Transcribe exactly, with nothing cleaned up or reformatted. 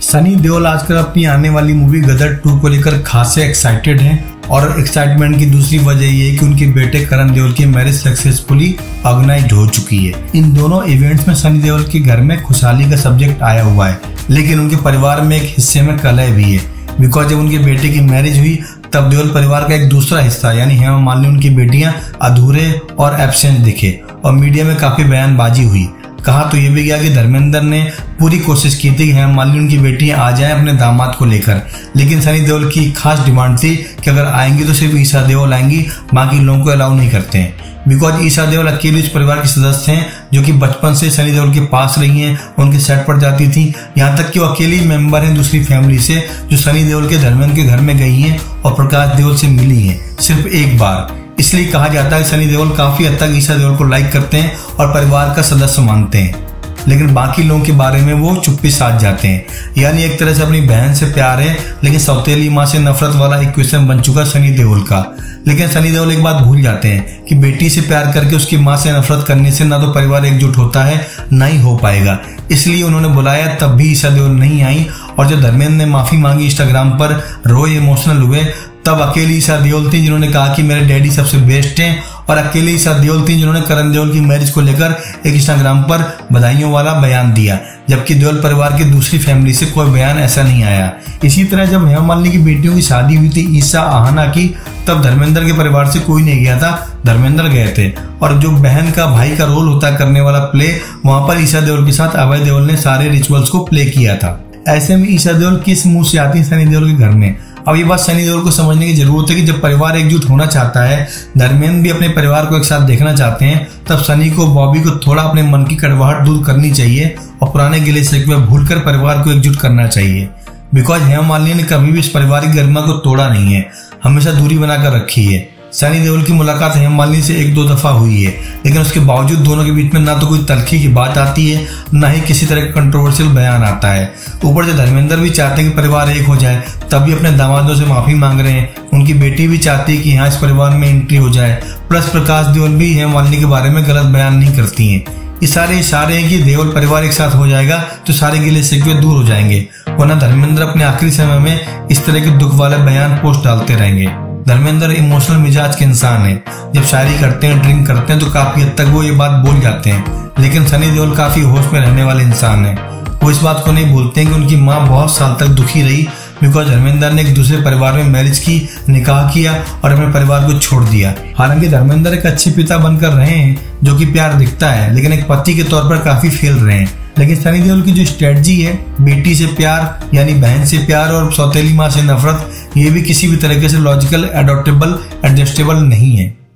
सनी देओल आजकल अपनी आने वाली मूवी गदर टू को लेकर खासे एक्साइटेड हैं और एक्साइटमेंट की दूसरी वजह ये है कि उनके बेटे करण देओल की मैरिज सक्सेसफुली ऑर्गेनाइज्ड हो चुकी है। इन दोनों इवेंट्स में सनी देओल के घर में खुशहाली का सब्जेक्ट आया हुआ है, लेकिन उनके परिवार में एक हिस्से में कलह भी है। बिकॉज जब उनके बेटे की मैरिज हुई तब देओल परिवार का एक दूसरा हिस्सा यानी हेमा मालिनी उनकी बेटियां अधूरे और एब्सेंट दिखे और मीडिया में काफी बयानबाजी हुई। कहा तो ये भी गया कि धर्मेंद्र ने पूरी कोशिश की थी कि हेमा मालिनी उनकी बेटियां आ जाएं अपने दामाद को लेकर, लेकिन सनी देओल की खास डिमांड थी कि अगर आएंगी तो सिर्फ ईशा देओल आएंगी, बाकी लोगों को अलाउ नहीं करते हैं। बिकॉज ईशा देओल अकेली उस परिवार के सदस्य हैं जो कि बचपन से सनी देओल के पास रही हैं, उनके सेट पर जाती थी। यहाँ तक कि वो अकेली मेंबर हैं दूसरी फैमिली से जो सनी देओल के धर्मेंद्र के घर में गई हैं और प्रकाश देओल से मिली हैं सिर्फ एक बार। इसलिए कहा जाता है कि सनी देओल काफी हद तक ईशा देओल को लाइक करते हैं और परिवार का सदस्य मानते हैं, लेकिन बाकी लोगों के बारे में वो चुप्पी साध जाते हैं। यानी एक तरह से अपनी बहन से प्यार है, लेकिन सौतेली माँ से नफरत वाला इक्वेशन बन चुका सनी देओल का। लेकिन सनी देओल एक बात भूल जाते हैं कि बेटी से प्यार करके उसकी माँ से नफरत करने से ना तो परिवार एकजुट होता है ना ही हो पाएगा। इसलिए उन्होंने बुलाया तब भी ईशा देओल नहीं आई, और जब धर्मेंद्र ने माफी मांगी इंस्टाग्राम पर रोए इमोशनल हुए तब अकेली ईशा देओल थी जिन्होंने कहा कि मेरे डैडी सबसे बेस्ट हैं, और अकेली ईशा देओल थी जिन्होंने करण देओल की मैरिज को लेकर एक इंस्टाग्राम पर बधाइयों वाला बयान दिया, जबकि देओल परिवार की दूसरी फैमिली से कोई बयान ऐसा नहीं आया। इसी तरह जब हेमा मालिनी की बेटियों की शादी हुई थी ईशा आहना की, तब धर्मेंद्र के परिवार से कोई नहीं गया था, धर्मेंद्र गए थे, और जो बहन का भाई का रोल होता करने वाला प्ले वहां पर ईशा देओल के साथ अभय देओल ने सारे रिचुअल्स को प्ले किया था। ऐसे में ईशा देओल किस मुंह से आती है सनी देओल के घर में? अब ये बात सनी देओल को समझने की जरूरत है कि जब परिवार एकजुट होना चाहता है, धर्मेंद्र भी अपने परिवार को एक साथ देखना चाहते हैं, तब सनी को बॉबी को थोड़ा अपने मन की कड़वाहट दूर करनी चाहिए और पुराने गिले शिकवे भूलकर परिवार को एकजुट करना चाहिए। बिकॉज हेमा मालिनी ने कभी भी इस पारिवारिक गरिमा को तोड़ा नहीं है, हमेशा दूरी बनाकर रखी है। सनी देओल की मुलाकात हेमा मालिनी से एक दो दफा हुई है, लेकिन उसके बावजूद दोनों के बीच में ना तो कोई तल्खी की बात आती है, ना ही किसी तरह का कंट्रोवर्शियल बयान आता है। ऊपर से धर्मेंद्र भी चाहते हैं कि परिवार एक हो जाए, तभी अपने दामादों से माफी मांग रहे हैं। उनकी बेटी भी चाहती है कि यहाँ इस परिवार में एंट्री हो जाए। प्लस प्रकाश देओल भी हेमा मालिनी के बारे में गलत बयान नहीं करती हैं। ये सारे इशारे हैं कि देओल परिवार एक साथ हो जाएगा तो सारे गिले शिकवे दूर हो जाएंगे, वरना धर्मेंद्र अपने आखिरी समय में इस तरह के दुख वाले बयान पोस्ट डालते रहेंगे। धर्मेंद्र इमोशनल मिजाज के इंसान है, जब शायरी करते हैं ड्रिंक करते हैं तो काफी हद तक वो ये बात बोल जाते हैं, लेकिन सनी देओल काफी होश में रहने वाले इंसान है। वो इस बात को नहीं भूलते हैं कि उनकी माँ बहुत साल तक दुखी रही बिकॉज धर्मेंद्र ने एक दूसरे परिवार में मैरिज की, निकाह किया और अपने परिवार को छोड़ दिया। हालांकि धर्मेंद्र एक अच्छे पिता बनकर रहे हैं जो कि प्यार दिखता है, लेकिन एक पति के तौर पर काफी फेल रहे हैं। लेकिन सनी देओल की जो स्ट्रेटजी है बेटी से प्यार यानी बहन से प्यार और सौतेली माँ से नफरत, ये भी किसी भी तरीके से लॉजिकल, एडॉप्टेबल, एडजस्टेबल नहीं है।